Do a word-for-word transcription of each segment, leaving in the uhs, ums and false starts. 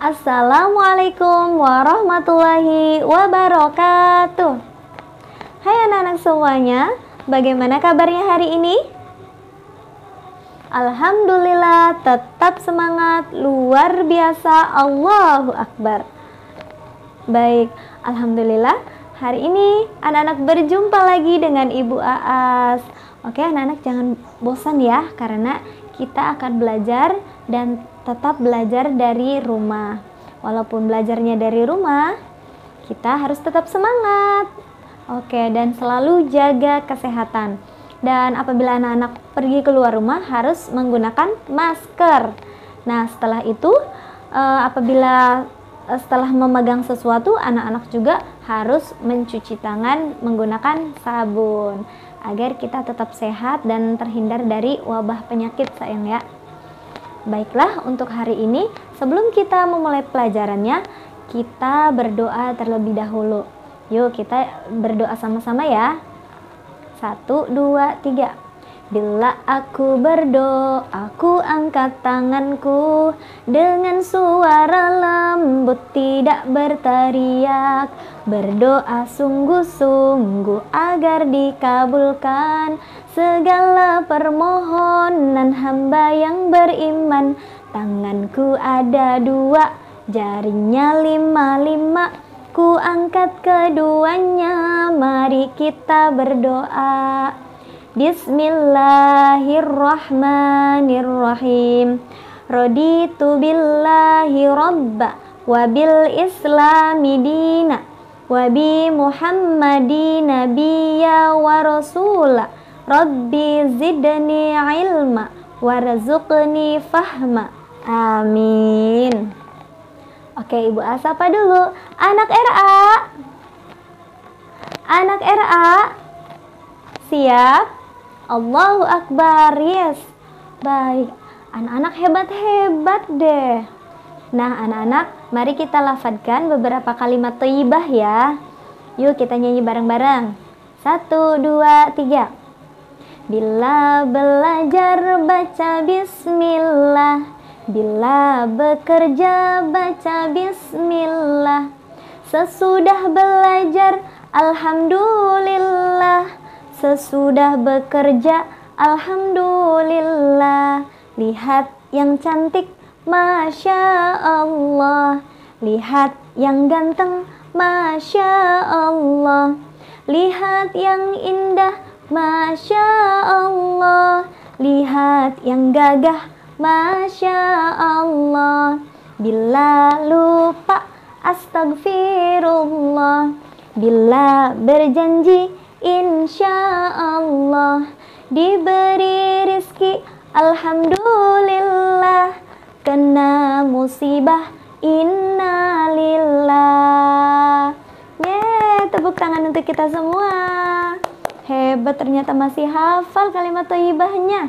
Assalamualaikum warahmatullahi wabarakatuh. Hai anak-anak semuanya, bagaimana kabarnya hari ini? Alhamdulillah, tetap semangat, luar biasa, Allahu Akbar. Baik, Alhamdulillah, hari ini anak-anak berjumpa lagi dengan Ibu Aas. Oke, anak-anak jangan bosan ya, karena kita akan belajar dan tetap belajar dari rumah. Walaupun belajarnya dari rumah, kita harus tetap semangat. Oke, dan selalu jaga kesehatan. Dan apabila anak-anak pergi keluar rumah harus menggunakan masker. Nah, setelah itu apabila setelah memegang sesuatu, anak-anak juga harus mencuci tangan menggunakan sabun agar kita tetap sehat dan terhindar dari wabah penyakit, sayang ya. Baiklah, untuk hari ini sebelum kita memulai pelajarannya, kita berdoa terlebih dahulu. Yuk kita berdoa sama-sama ya. Satu, dua, tiga. Bila aku berdoa, aku angkat tanganku dengan suara lembut, tidak berteriak. Berdoa sungguh-sungguh agar dikabulkan segala permohonan hamba yang beriman. Tanganku ada dua, jarinya lima-lima. Ku angkat keduanya, mari kita berdoa. Bismillahirrahmanirrahim. Raditu billahi rabba wa bil islami dina wa bi muhammadin nabiyya wa rasula. Rabbi zidni ilma warzuqni fahma. Amin. Oke, Ibu Aas apa dulu? Anak R A. Anak R A. Siap? Allahu Akbar. Yes. Baik. Anak-anak hebat-hebat deh. Nah, anak-anak, mari kita lafadzkan beberapa kalimat thayyibah ya. Yuk kita nyanyi bareng-bareng. Satu, dua, tiga. Bila belajar baca bismillah, bila bekerja baca bismillah, sesudah belajar alhamdulillah, sesudah bekerja alhamdulillah. Lihat yang cantik, masya Allah. Lihat yang ganteng, masya Allah. Lihat yang indah, masya Allah. Lihat yang gagah, masya Allah. Bila lupa, astagfirullah. Bila berjanji, insya Allah. Diberi rizki, alhamdulillah. Kena musibah, innalillah. Yeay, tepuk tangan untuk kita semua. Hebat, ternyata masih hafal kalimat thayyibahnya.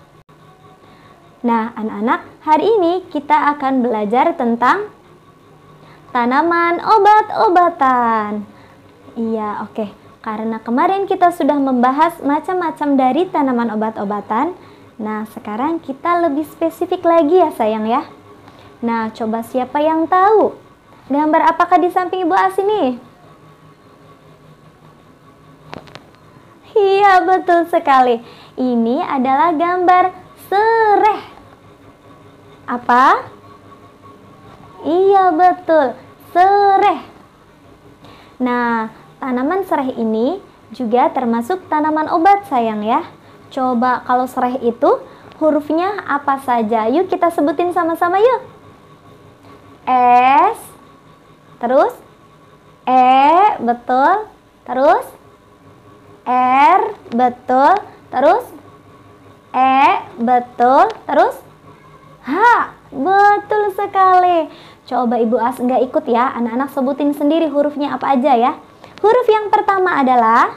Nah, anak-anak, hari ini kita akan belajar tentang tanaman obat-obatan. Iya, oke. Karena kemarin kita sudah membahas macam-macam dari tanaman obat-obatan. Nah, sekarang kita lebih spesifik lagi ya sayang ya. Nah, coba siapa yang tahu? Gambar apakah di samping Ibu As ini? Iya, betul sekali. Ini adalah gambar sereh. Apa? Iya, betul. Sereh. Nah, tanaman sereh ini juga termasuk tanaman obat sayang ya. Coba kalau sereh itu hurufnya apa saja? Yuk kita sebutin sama-sama yuk. S, terus E, betul. Terus R, betul. Terus E, betul. Terus H, betul sekali. Coba Ibu As nggak ikut ya, anak-anak sebutin sendiri hurufnya apa aja ya. Huruf yang pertama adalah,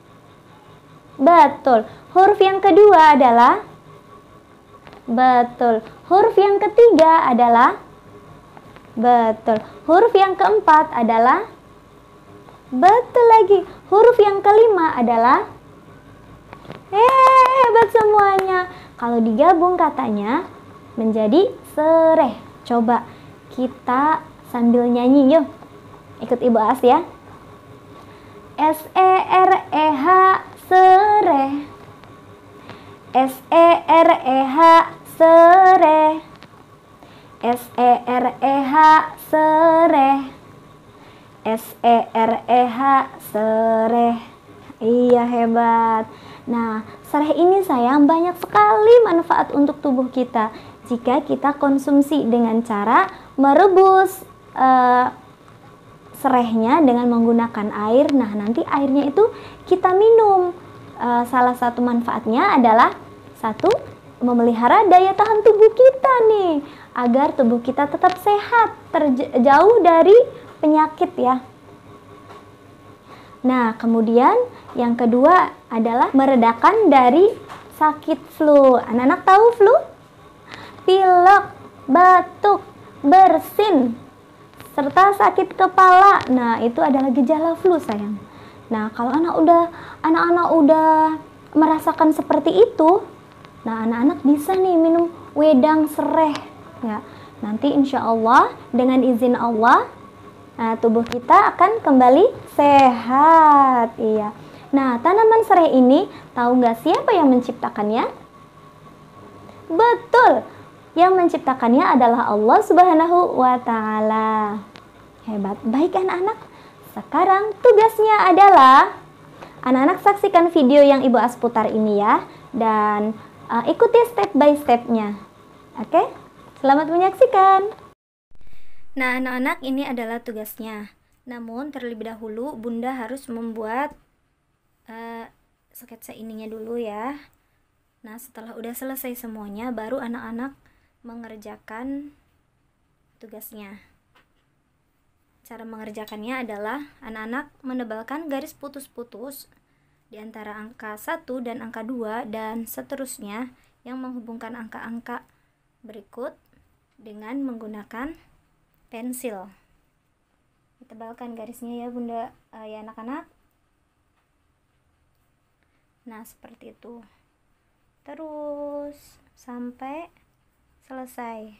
betul. Huruf yang kedua adalah, betul. Huruf yang ketiga adalah, betul. Huruf yang keempat adalah, betul lagi. Huruf yang kelima adalah, eh, hebat semuanya. Kalau digabung katanya menjadi sereh. Coba kita sambil nyanyi yuk. Ikut Ibu As ya. S E R E H sereh, S E R E H sereh, S E R E H sereh, S E R E H sereh. Iya, hebat. Nah, sereh ini sayang banyak sekali manfaat untuk tubuh kita jika kita konsumsi dengan cara merebus uh, serehnya dengan menggunakan air. Nah, nanti airnya itu kita minum. E, salah satu manfaatnya adalah satu, memelihara daya tahan tubuh kita nih, agar tubuh kita tetap sehat, terjauh dari penyakit ya. Nah, kemudian yang kedua adalah meredakan dari sakit flu. Anak-anak tahu flu? Pilek, batuk, bersin, serta sakit kepala. Nah, itu adalah gejala flu sayang. Nah, kalau anak udah anak-anak udah merasakan seperti itu, nah anak-anak bisa nih minum wedang sereh ya. Nanti insya Allah dengan izin Allah, nah, tubuh kita akan kembali sehat. Iya. Nah, tanaman sereh ini tahu nggak siapa yang menciptakannya? Betul. Yang menciptakannya adalah Allah Subhanahu wa Ta'ala. Hebat. Baik anak-anak, sekarang tugasnya adalah anak-anak saksikan video yang Ibu As putar ini ya, dan uh, ikuti step by stepnya. Oke, selamat menyaksikan. Nah anak-anak, ini adalah tugasnya. Namun terlebih dahulu Bunda harus membuat uh, sketsa ininya dulu ya. Nah, setelah udah selesai semuanya, baru anak-anak mengerjakan tugasnya. Cara mengerjakannya adalah anak-anak menebalkan garis putus-putus di antara angka satu dan angka dua dan seterusnya yang menghubungkan angka-angka berikut dengan menggunakan pensil. Ditebalkan garisnya ya Bunda, uh, ya anak-anak. Nah, seperti itu. Terus sampai selesai.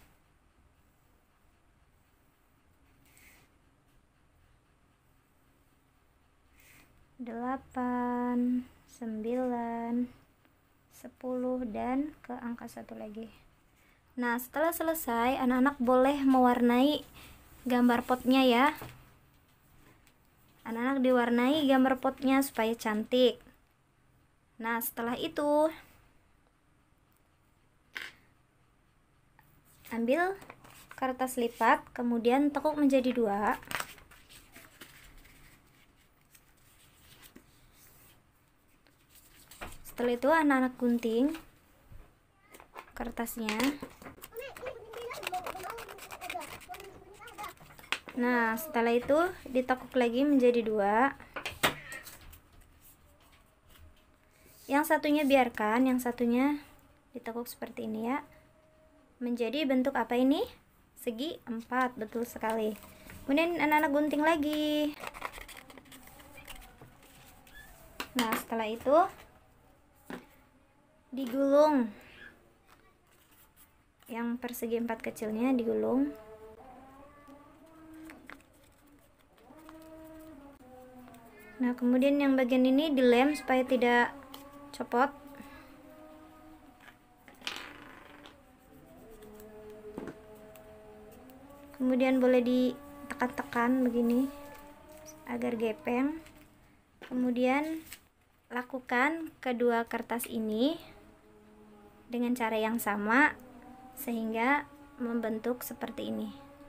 Delapan, sembilan, sepuluh, dan ke angka satu lagi. Nah, setelah selesai, anak-anak boleh mewarnai gambar potnya ya. Anak-anak diwarnai gambar potnya supaya cantik. Nah, setelah itu ambil kertas lipat, kemudian tekuk menjadi dua. Setelah itu anak-anak gunting kertasnya. Nah, setelah itu ditekuk lagi menjadi dua. Yang satunya biarkan, yang satunya ditekuk seperti ini ya. Menjadi bentuk apa ini? Segi empat, betul sekali. Kemudian anak-anak gunting lagi. Nah, setelah itu digulung. Yang persegi empat kecilnya digulung. Nah, kemudian yang bagian ini dilem supaya tidak copot. Kemudian boleh ditekan-tekan begini agar gepeng. Kemudian lakukan kedua kertas ini dengan cara yang sama sehingga membentuk seperti ini.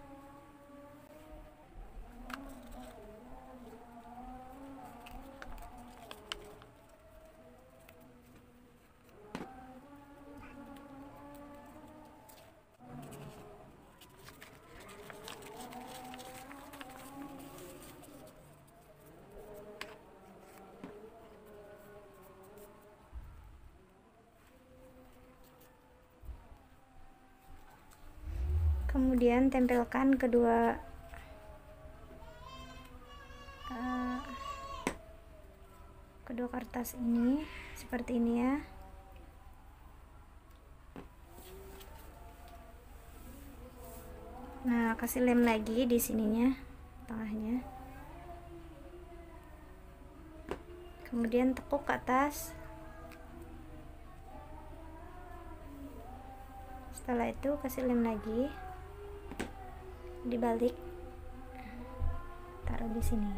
Kemudian tempelkan kedua uh, kedua kertas ini seperti ini ya. Nah, kasih lem lagi di sininya, tengahnya. Kemudian tekuk ke atas. Setelah itu kasih lem lagi. Dibalik. Taruh di sini.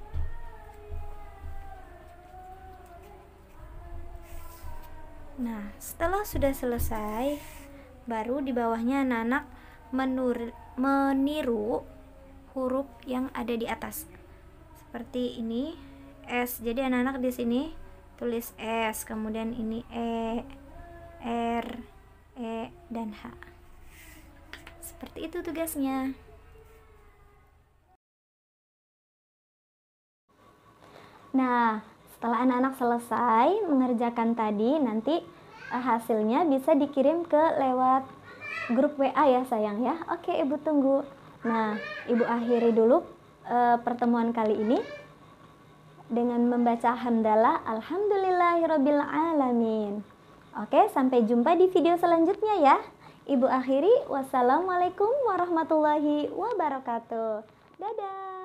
Nah, setelah sudah selesai, baru di bawahnya anak-anak menur, meniru huruf yang ada di atas. Seperti ini, S. Jadi anak-anak di sini tulis S, kemudian ini E, R, E, dan H. Seperti itu tugasnya. Nah, setelah anak-anak selesai mengerjakan tadi, nanti uh, hasilnya bisa dikirim ke lewat grup W A ya sayang ya. Oke, Ibu tunggu. Nah, Ibu akhiri dulu uh, pertemuan kali ini dengan membaca hamdalah alhamdulillahirabbil alamin. Oke, sampai jumpa di video selanjutnya ya. Ibu akhiri, wassalamualaikum warahmatullahi wabarakatuh. Dadah.